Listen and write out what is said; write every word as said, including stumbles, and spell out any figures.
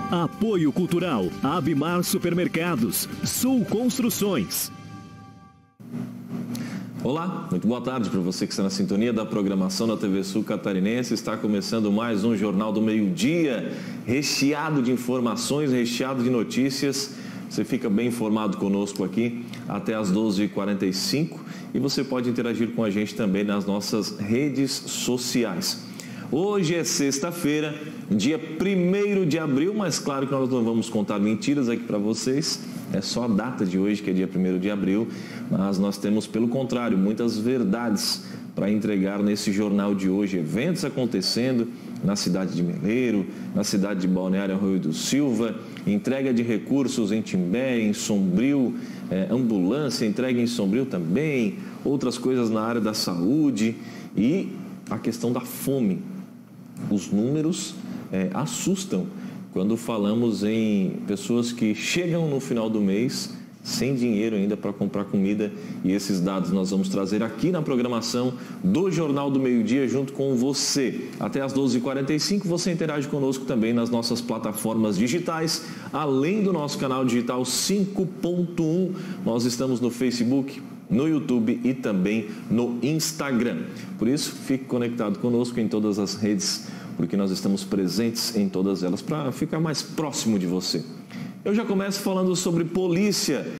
Apoio Cultural, Abimar Supermercados, Sul Construções. Olá, muito boa tarde para você que está na sintonia da programação da T V Sul Catarinense. Está começando mais um Jornal do Meio-Dia, recheado de informações, recheado de notícias. Você fica bem informado conosco aqui até às doze e quarenta e cinco e você pode interagir com a gente também nas nossas redes sociais. Hoje é sexta-feira, dia primeiro de abril, mas claro que nós não vamos contar mentiras aqui para vocês. É só a data de hoje, que é dia primeiro de abril, mas nós temos, pelo contrário, muitas verdades para entregar nesse jornal de hoje. Eventos acontecendo na cidade de Meleiro, na cidade de Balneário Arroio do Silva, entrega de recursos em Timbé, em Sombrio, é, ambulância, entrega em Sombrio também, outras coisas na área da saúde e a questão da fome. Os números é, assustam quando falamos em pessoas que chegam no final do mês sem dinheiro ainda para comprar comida, e esses dados nós vamos trazer aqui na programação do Jornal do Meio-Dia junto com você. Até às doze e quarenta e cinco você interage conosco também nas nossas plataformas digitais, além do nosso canal digital cinco ponto um. Nós estamos no Facebook, no YouTube e também no Instagram. Por isso, fique conectado conosco em todas as redes, porque nós estamos presentes em todas elas para ficar mais próximo de você. Eu já começo falando sobre polícia.